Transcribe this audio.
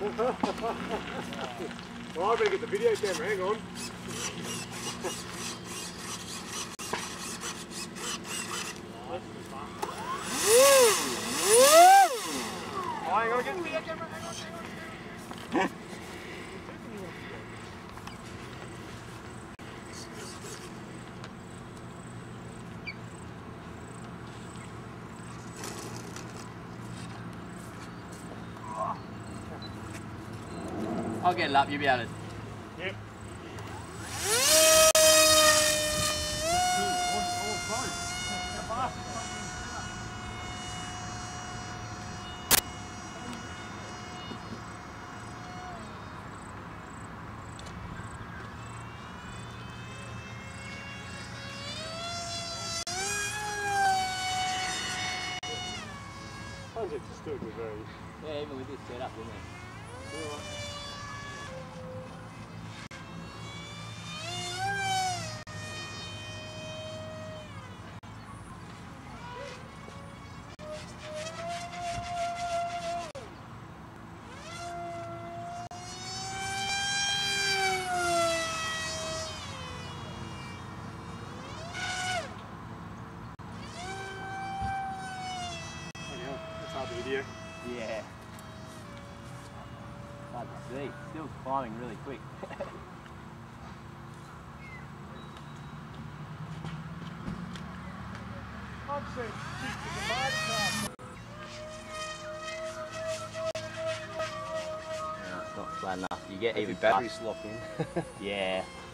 Well, I better get the video camera, hang on. Oh, hang on, get the video camera, hang on. I'll get it up, you'll be able to. Yep. Funjet's still good, very. Yeah, even with this setup, isn't it? That's hard to video. Yeah. Hard to see. Still climbing really quick. I've seen chicks with the party car. No, it's not flat enough. You get even batteries lock in. Yeah.